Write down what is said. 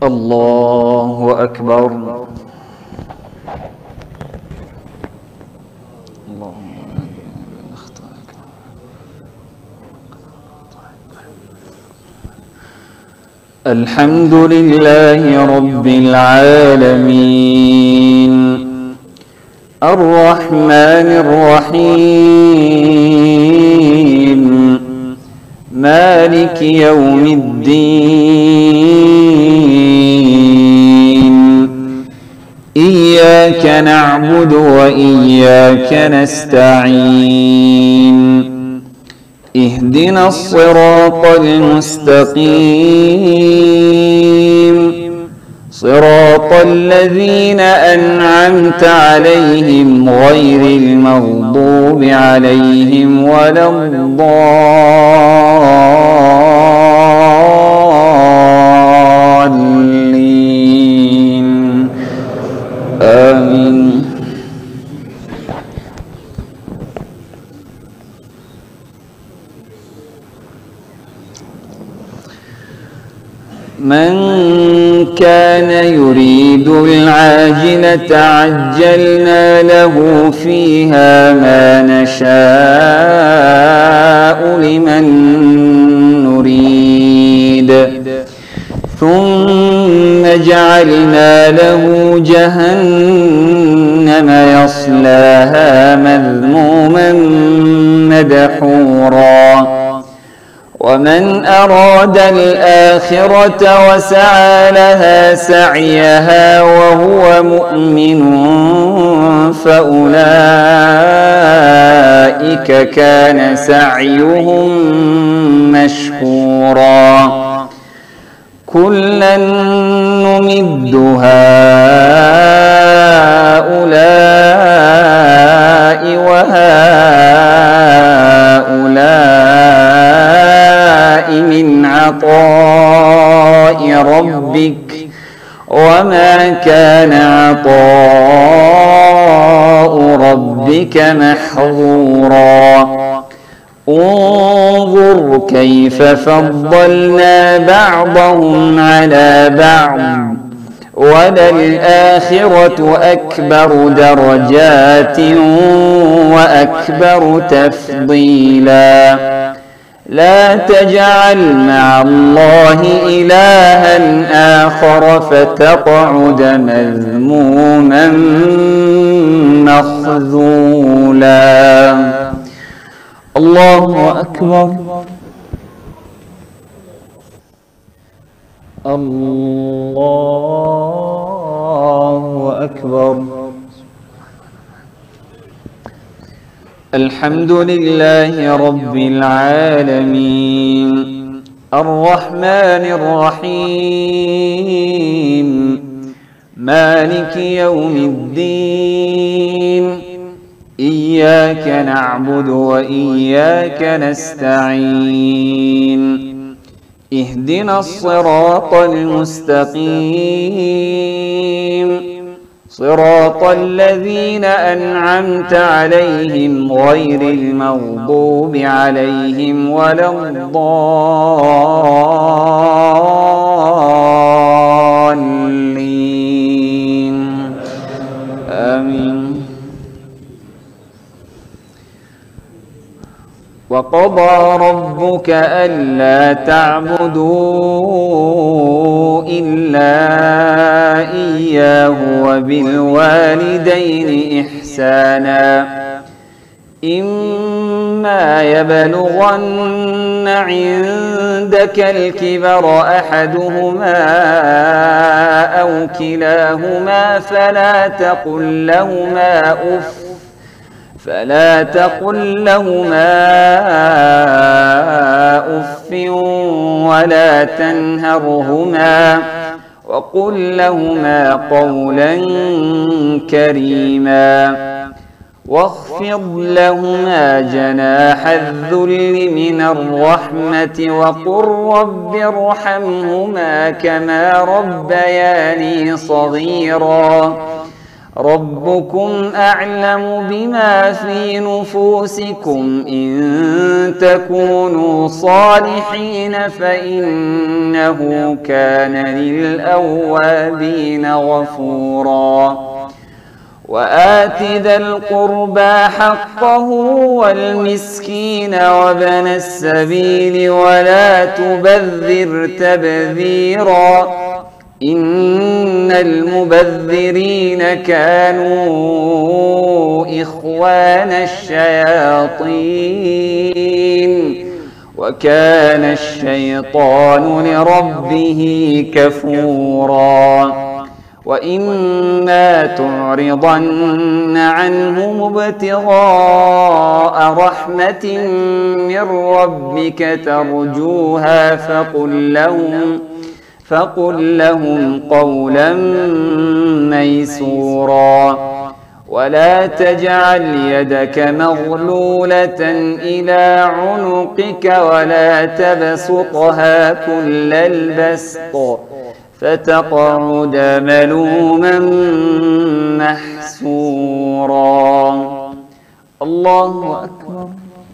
الله أكبر. الحمد لله رب العالمين الرحمن الرحيم مالك يوم الدين إياك نعبد وإياك نستعين اهدنا الصراط المستقيم صراط الذين أنعمت عليهم غير المغضوب عليهم ولا الضالين آمين. من كان يريد العاجلة عجلنا له فيها ما نشاء لمن نريد ثم جعلنا له جهنم يصلاها مذموما مدحورا ومن أراد الآخرة وسعى لها سعيها وهو مؤمن فأولئك كان سعيهم مشكورا كلا نمد هؤلاء وهؤلاء من عطاء ربك وما كان عطاء ربك محظورا انظر كيف فضلنا بعضهم على بعض وللآخرة أكبر درجات وأكبر تفضيلا لا تجعل مع الله إلها آخر فتقعد مذموما مخذولا. الله أكبر. الله أكبر. الحمد لله رب العالمين الرحمن الرحيم مالك يوم الدين إياك نعبد وإياك نستعين اهدنا الصراط المستقيم صراط الذين أنعمت عليهم غير المغضوب عليهم ولا الضالين آمين. وقضى ربك ألا تعبدوا إلا إياه وبالوالدين إحسانا إما يبلغن عندك الكبر أحدهما أو كلاهما فلا تقل لهما أف ولا تنهرهما وقل لهما قولا كريما واخفض لهما جناح الذل من الرحمة وقل رب ارحمهما كما ربياني صغيرا ربكم أعلم بما في نفوسكم إن تكونوا صالحين فإنه كان للأوابين غفورا وآت ذا القربى حقه والمسكين وابن السبيل ولا تبذر تبذيرا إن المبذرين كانوا إخوان الشياطين وكان الشيطان لربه كفورا وإما تعرضن عنهم ابتغاء رحمة من ربك ترجوها فقل لهم قولا ميسورا ولا تجعل يدك مغلولة إلى عنقك ولا تبسطها كل البسط فتقعد ملوما محسورا. الله أكبر.